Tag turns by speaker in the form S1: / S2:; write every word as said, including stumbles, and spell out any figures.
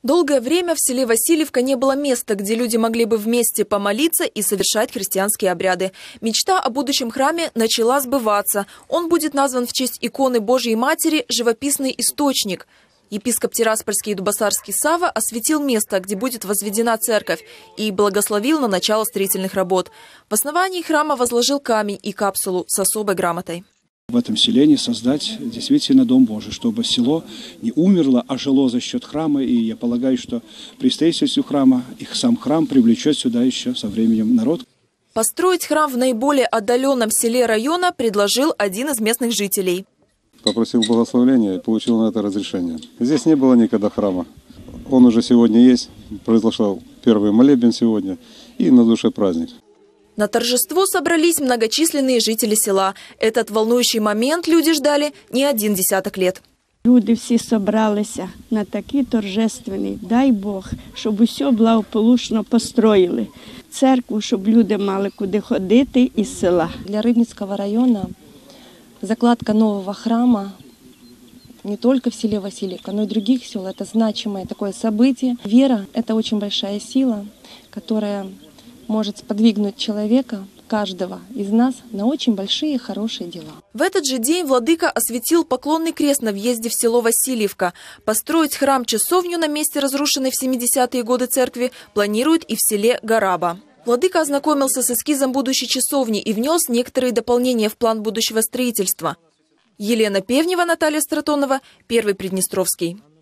S1: Долгое время в селе Васильевка не было места, где люди могли бы вместе помолиться и совершать христианские обряды. Мечта о будущем храме начала сбываться. Он будет назван в честь иконы Божьей Матери «Живописный источник». Епископ Тираспольский и Дубосарский Сава осветил место, где будет возведена церковь, и благословил на начало строительных работ. В основании храма возложил камень и капсулу с особой грамотой.
S2: В этом селении создать действительно Дом Божий, чтобы село не умерло, а жило за счет храма. И я полагаю, что при строительстве храма их сам храм привлечет сюда еще со временем народ.
S1: Построить храм в наиболее отдаленном селе района предложил один из местных жителей.
S3: Попросил благословения и получил на это разрешение. Здесь не было никогда храма. Он уже сегодня есть. Произошел первый молебен сегодня и на душе праздник.
S1: На торжество собрались многочисленные жители села. Этот волнующий момент люди ждали не один десяток лет.
S4: Люди всі зібралися на такий торжественний, дай Бог, щоб усе благополучно построїли. Церкву, щоб люди мали куди ходити із села.
S5: Для Рыбницкого района закладка нового храма не только в селе Васильевка, но и других сел – это значимое такое событие. Вера – это очень большая сила, которая может сподвигнуть человека, каждого из нас, на очень большие хорошие дела.
S1: В этот же день владыка осветил поклонный крест на въезде в село Васильевка. Построить храм-часовню на месте разрушенной в семидесятые годы церкви планируют и в селе Гараба. Владыка ознакомился с эскизом будущей часовни и внес некоторые дополнения в план будущего строительства. Елена Певнева, Наталья Стратонова, Первый Приднестровский.